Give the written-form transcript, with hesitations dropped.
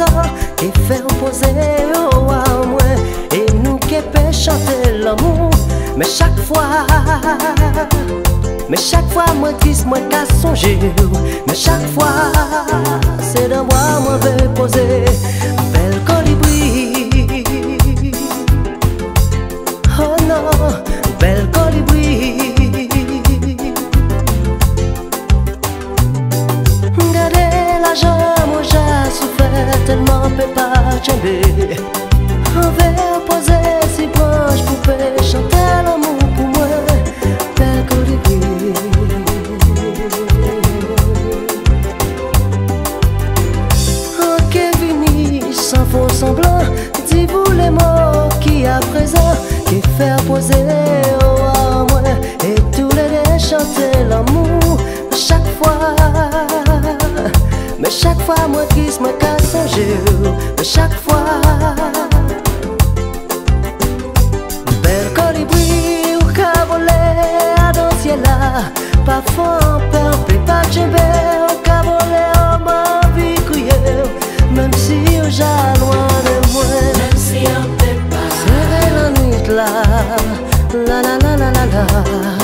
présent qui fait opposer au à moi. Et nous qui peut chanter l'amour. Mais chaque fois moi dis moi qu'à songer. Mais chaque fois c'est dans moi moi veux poser. Belle colibri. Oh non, belle colibri. Regardez la jambe, moi j'ai souffert tellement peut pas tomber. On veut poser si branche poupée chanter l'amour pour moi. Belle colibri. Ok vini sans faux semblant, dis-vous les mots qui à présent qui fait poser au à moi. Et tous les deux chanter l'amour. Mais chaque fois moi kiss moi qu'à songer. Mais chaque fois belle colibri ou qu'à voler à dans ciel là. Parfois on peut pas tomber ou qu'à voler en ma vie couillée. Même si on j'ai loin de moi. Même si on peut pas. C'est la nuit là. La la la la la la.